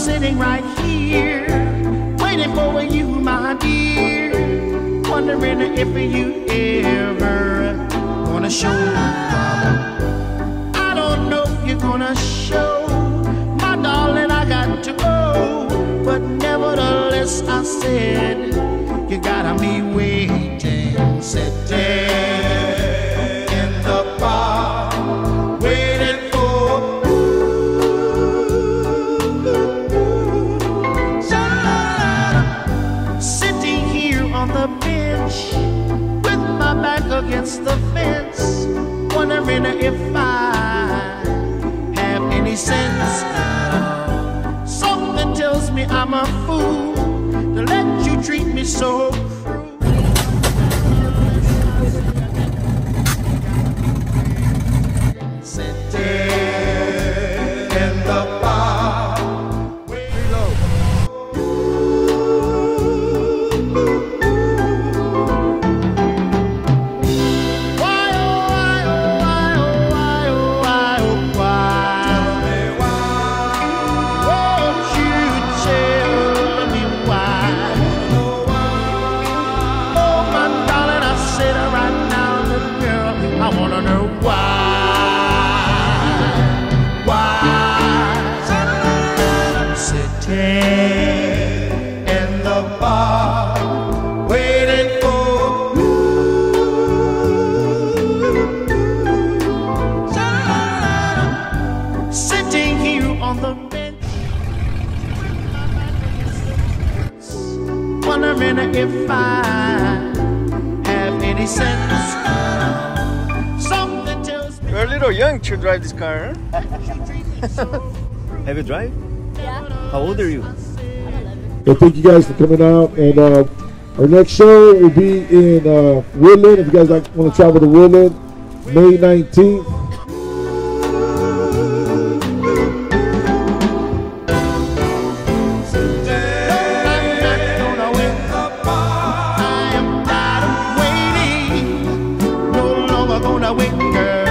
sitting right here, waiting for you, my dear, wondering if you ever gonna show up. I don't know if you're gonna show, my darling, I got to go, but nevertheless I said, you gotta be waiting, sitting in the bar, waiting for sitting here on the bench with my back against the fence, wondering if I have any sense. Something tells me I'm a fool to let you treat me so cruel. Sitting in the bar, reload. Why, oh, why, oh, why, oh, why, oh, why, oh, why? Tell me why. Won't you tell me why? Oh, my darling, I said it right now, little girl, I wanna know why. Sitting in the bar, waiting for you. Sitting here on the bench, wondering if I have any sense. Something tells me You're a little young to drive this car. Huh? Have you drive? Yeah. How old are you? I'm 11. Well, thank you guys for coming out, and our next show will be in Woodland. If you guys want to travel to Woodland, May 19th. I am tired of waiting, no longer gonna wait, girl.